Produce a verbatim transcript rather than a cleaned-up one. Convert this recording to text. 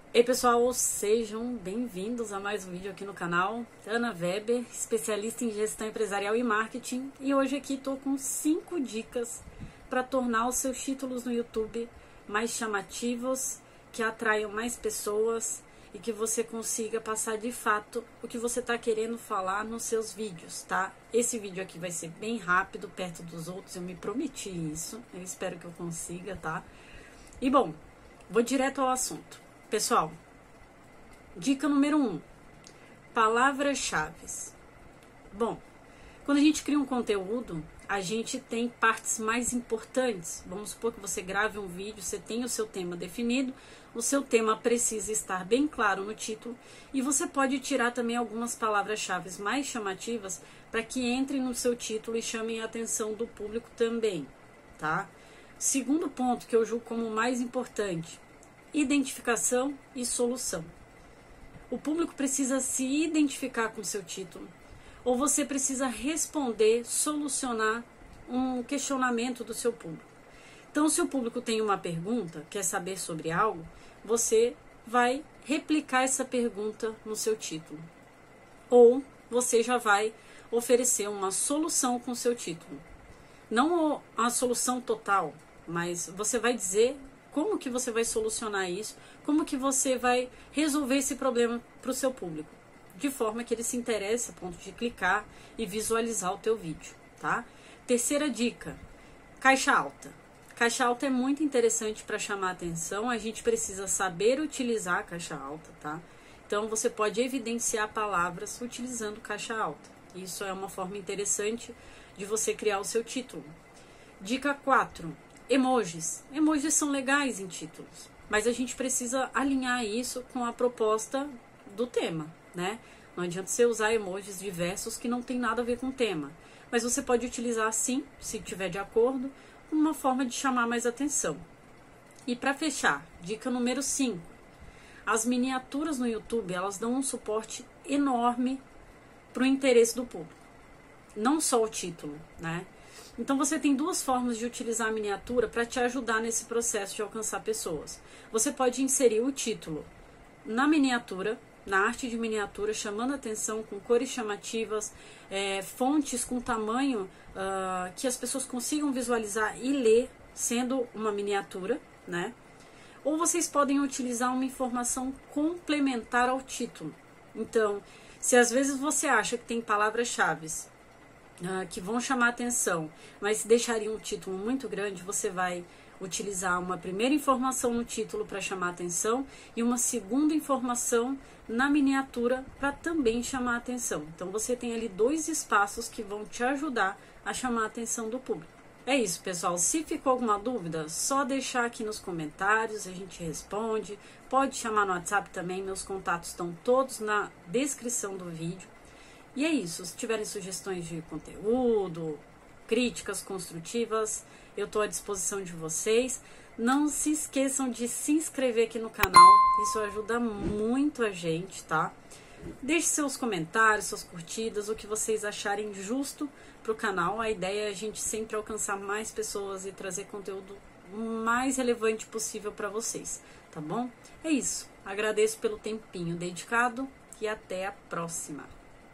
Ei pessoal, sejam bem-vindos a mais um vídeo aqui no canal. Ana Weber, especialista em gestão empresarial e marketing, e hoje aqui estou com cinco dicas para tornar os seus títulos no YouTube mais chamativos, que atraiam mais pessoas e que você consiga passar de fato o que você está querendo falar nos seus vídeos, tá? Esse vídeo aqui vai ser bem rápido, perto dos outros, eu me prometi isso, eu espero que eu consiga, tá? E bom, vou direto ao assunto. Pessoal, dica número um, palavras-chave. Bom, quando a gente cria um conteúdo, a gente tem partes mais importantes. Vamos supor que você grave um vídeo, você tem o seu tema definido, o seu tema precisa estar bem claro no título e você pode tirar também algumas palavras-chave mais chamativas para que entrem no seu título e chamem a atenção do público também, tá? Segundo ponto que eu julgo como mais importante, identificação e solução. O público precisa se identificar com o seu título, ou você precisa responder, solucionar um questionamento do seu público. Então, se o público tem uma pergunta, quer saber sobre algo, você vai replicar essa pergunta no seu título. Ou você já vai oferecer uma solução com o seu título. Não a solução total, mas você vai dizer como que você vai solucionar isso, como que você vai resolver esse problema para o seu público, de forma que ele se interesse a ponto de clicar e visualizar o teu vídeo, tá? Terceira dica, caixa alta. Caixa alta é muito interessante para chamar a atenção, a gente precisa saber utilizar a caixa alta, tá? Então você pode evidenciar palavras utilizando caixa alta. Isso é uma forma interessante de você criar o seu título. Dica quatro. Emojis. Emojis são legais em títulos, mas a gente precisa alinhar isso com a proposta do tema, né? Não adianta você usar emojis diversos que não tem nada a ver com o tema, mas você pode utilizar sim, se tiver de acordo, uma forma de chamar mais atenção. E para fechar, dica número cinco. As miniaturas no YouTube, elas dão um suporte enorme para o interesse do público. Não só o título, né? Então você tem duas formas de utilizar a miniatura para te ajudar nesse processo de alcançar pessoas. Você pode inserir o título na miniatura, na arte de miniatura, chamando atenção com cores chamativas, é, fontes com tamanho uh, que as pessoas consigam visualizar e ler, sendo uma miniatura, né? Ou vocês podem utilizar uma informação complementar ao título. Então, se às vezes você acha que tem palavras-chave Uh, que vão chamar atenção, mas deixaria um título muito grande, você vai utilizar uma primeira informação no título para chamar atenção e uma segunda informação na miniatura para também chamar atenção. Então você tem ali dois espaços que vão te ajudar a chamar a atenção do público. É isso, pessoal. Se ficou alguma dúvida, só deixar aqui nos comentários, a gente responde. Pode chamar no WhatsApp também, meus contatos estão todos na descrição do vídeo. E é isso, se tiverem sugestões de conteúdo, críticas construtivas, eu estou à disposição de vocês. Não se esqueçam de se inscrever aqui no canal, isso ajuda muito a gente, tá? Deixe seus comentários, suas curtidas, o que vocês acharem justo para o canal. A ideia é a gente sempre alcançar mais pessoas e trazer conteúdo mais relevante possível para vocês, tá bom? É isso, agradeço pelo tempinho dedicado e até a próxima.